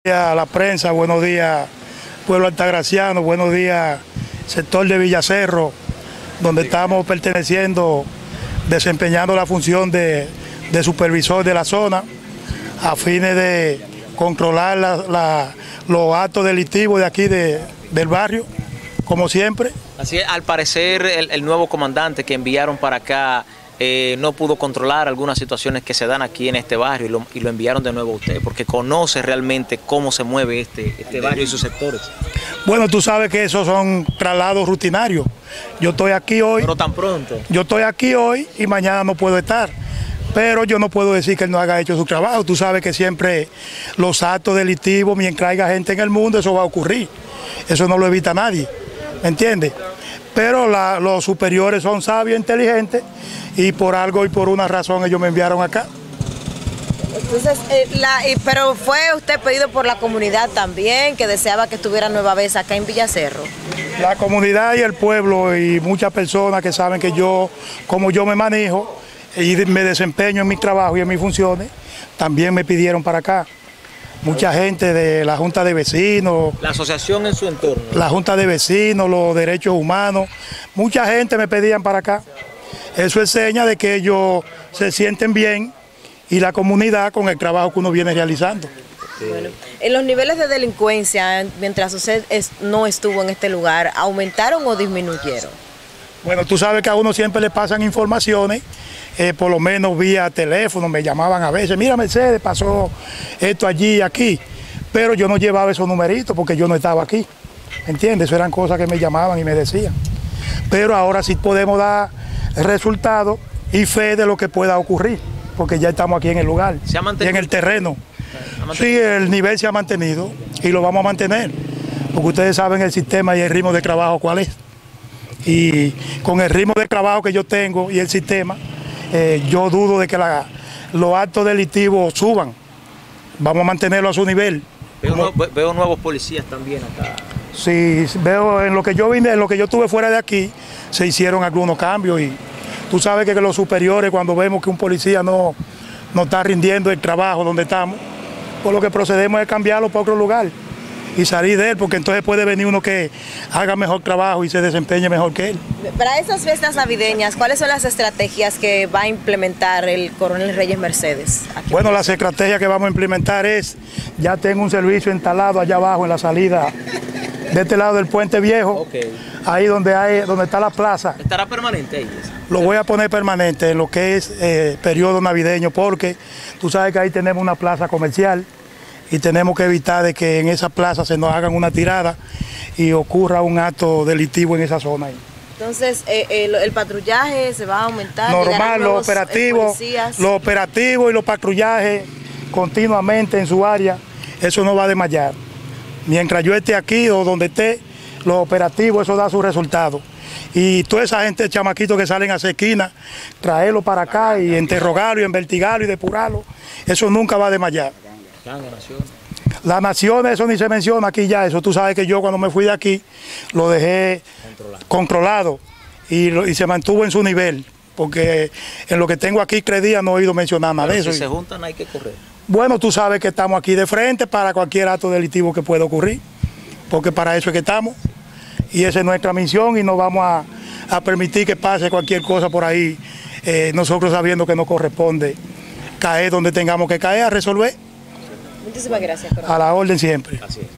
A la prensa, buenos días pueblo altagraciano, buenos días sector de Villacerro, donde estamos perteneciendo, desempeñando la función de supervisor de la zona a fines de controlar los actos delictivos de aquí del barrio, como siempre. Así es, al parecer el nuevo comandante que enviaron para acá no pudo controlar algunas situaciones que se dan aquí en este barrio y lo enviaron de nuevo a usted, porque conoce realmente cómo se mueve este barrio y sus sectores. Bueno, tú sabes que esos son traslados rutinarios. Yo estoy aquí hoy. Pero tan pronto. Yo estoy aquí hoy y mañana no puedo estar. Pero yo no puedo decir que él no haya hecho su trabajo. Tú sabes que siempre los actos delictivos, mientras haya gente en el mundo, eso va a ocurrir. Eso no lo evita nadie, ¿me entiendes? Pero los superiores son sabios, inteligentes, y por algo y por una razón ellos me enviaron acá. Entonces, pero fue usted pedido por la comunidad también, que deseaba que estuviera nueva vez acá en Villacerro. La comunidad y el pueblo y muchas personas que saben que yo, como yo me manejo y me desempeño en mi trabajo y en mis funciones, también me pidieron para acá. Mucha gente de la Junta de Vecinos. La asociación en su entorno. La Junta de Vecinos, los derechos humanos, mucha gente me pedían para acá. Eso es seña de que ellos se sienten bien y la comunidad con el trabajo que uno viene realizando. Bueno, en los niveles de delincuencia, mientras usted no estuvo en este lugar, ¿aumentaron o disminuyeron? Bueno, tú sabes que a uno siempre le pasan informaciones, por lo menos vía teléfono, me llamaban a veces, mira Mercedes, pasó esto allí y aquí, pero yo no llevaba esos numeritos porque yo no estaba aquí, ¿entiendes? Eso eran cosas que me llamaban y me decían. Pero ahora sí podemos dar resultados y fe de lo que pueda ocurrir, porque ya estamos aquí en el lugar, ¿Se ha mantenido? y en el terreno. Sí, el nivel se ha mantenido y lo vamos a mantener, porque ustedes saben el sistema y el ritmo de trabajo cuál es. Y con el ritmo de trabajo que yo tengo y el sistema, yo dudo de que los actos delictivos suban. Vamos a mantenerlo a su nivel. Veo nuevos policías también acá. Sí, veo en lo que yo vine, en lo que yo estuve fuera de aquí, se hicieron algunos cambios y tú sabes que los superiores, cuando vemos que un policía no está rindiendo el trabajo donde estamos, pues lo que procedemos es cambiarlo para otro lugar y salir de él, porque entonces puede venir uno que haga mejor trabajo y se desempeñe mejor que él. Para esas fiestas navideñas, ¿cuáles son las estrategias que va a implementar el coronel Reyes Mercedes? Bueno, las estrategias que vamos a implementar es, ya tengo un servicio instalado allá abajo en la salida de este lado del Puente Viejo, ahí donde está la plaza. ¿Estará permanente ahí? Lo voy a poner permanente en lo que es periodo navideño, porque tú sabes que ahí tenemos una plaza comercial y tenemos que evitar de que en esa plaza se nos hagan una tirada y ocurra un acto delictivo en esa zona ahí. Entonces, el patrullaje se va a aumentar. Normal, los operativos y los patrullajes continuamente en su área, eso no va a desmayar. Mientras yo esté aquí o donde esté, los operativos, eso da su resultado. Y toda esa gente, chamaquitos que salen a hacer esquina, traerlo para acá y interrogarlo y investigarlo y depurarlo, eso nunca va a desmayar. Las naciones, eso ni se menciona aquí ya, eso tú sabes que yo cuando me fui de aquí lo dejé controlado y se mantuvo en su nivel, porque en lo que tengo aquí 3 días no he oído mencionar nada de eso. Si se juntan hay que correr. Bueno, tú sabes que estamos aquí de frente para cualquier acto delictivo que pueda ocurrir, porque para eso es que estamos y esa es nuestra misión y no vamos a permitir que pase cualquier cosa por ahí, nosotros sabiendo que nos corresponde caer donde tengamos que caer a resolver. Muchísimas gracias. A la orden siempre. Así es.